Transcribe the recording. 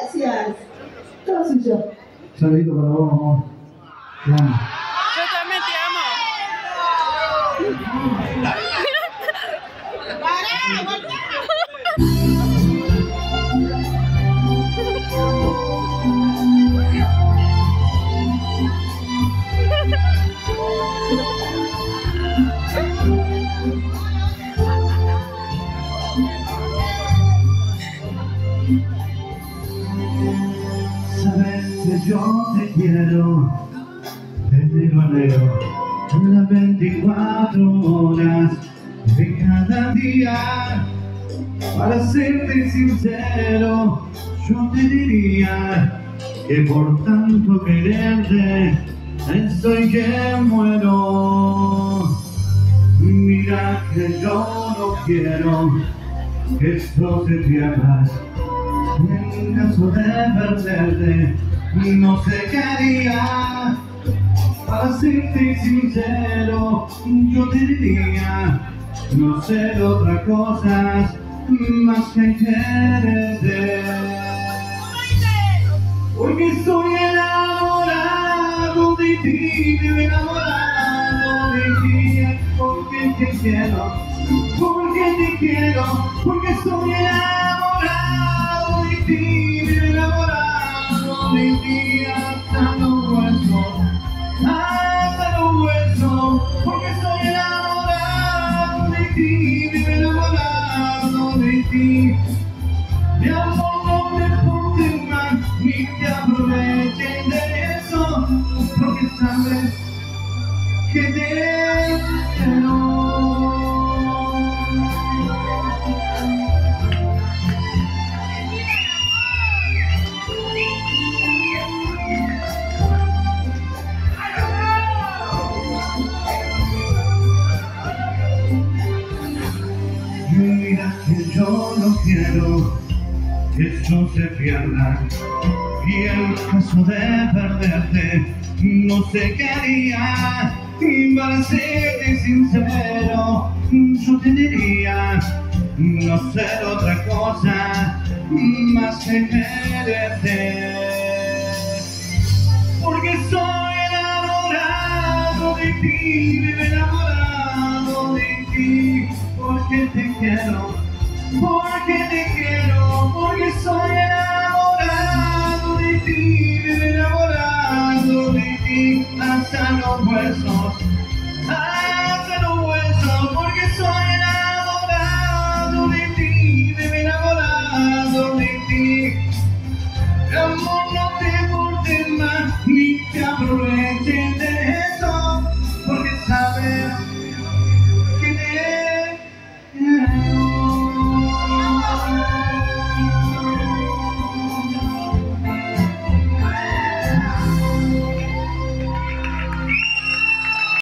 Gracias. Todo suyo. Saludito para vos, amor. Te amo. Yo también te amo. Sabes que yo te quiero desde luego las 24 horas de cada día. Para serte sincero, yo te diría que por tanto quererte estoy que muero. Mira que yo no quiero que esto se pierda. En caso de perderte, no sé qué haría. Para serte sincero, yo te diría no ser otra cosa más que quererte. Porque estoy enamorado de ti, vivo enamorado de ti. Porque te quiero, porque estoy enamorado de ti, vivo enamorado de ti hasta los huesos. Hasta los huesos, porque estoy enamorado de ti, vivo enamorado de ti. Mi amor, no te portes mal, ni te aprovechen de eso, porque sabes que te quiero. Mira que yo no quiero que esto se pierda, y en caso de perderte no sé qué haría. Y para serte sincero, yo te diría no ser otra cosa más que quererte. Porque soy enamorado de ti, vivo enamorado de ti. Porque te quiero, porque soy enamorado de ti, vivo enamorado de ti hasta los huesos, porque soy enamorado de ti, vivo enamorado de ti. Amor, no te portes mal, ni te aproveches